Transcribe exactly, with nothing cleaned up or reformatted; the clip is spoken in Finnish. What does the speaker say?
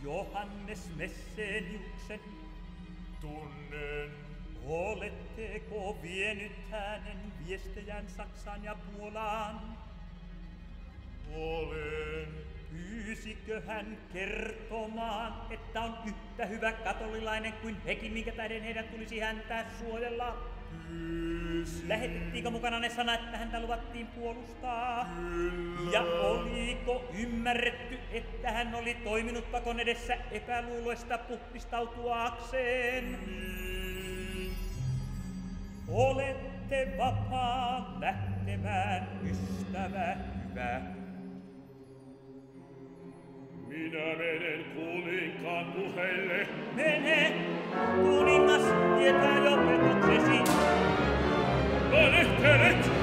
Johannes Messeniuksen? Tunnen. Oletteko vienyt hänen viestejään Saksaan ja Puolaan? Olen. Pyysikö hän kertomaan, että on yhtä hyvä katolilainen kuin hekin, minkä tähden heidän tulisi häntä suojella? Pyysi. Lähetettiinkö mukana ne sanat, että häntä luvattiin puolustaa? Kyllä. Ja oliko ymmärretty, että hän oli toiminut pakon edessä epäluuloista puhdistautuaakseen? Niin. Olette vapaa lähtemään, ystävä hyvä. Minä menen kuninkaan puheille. Mene, kuningas tietää jo petoksesi. Valehtelet!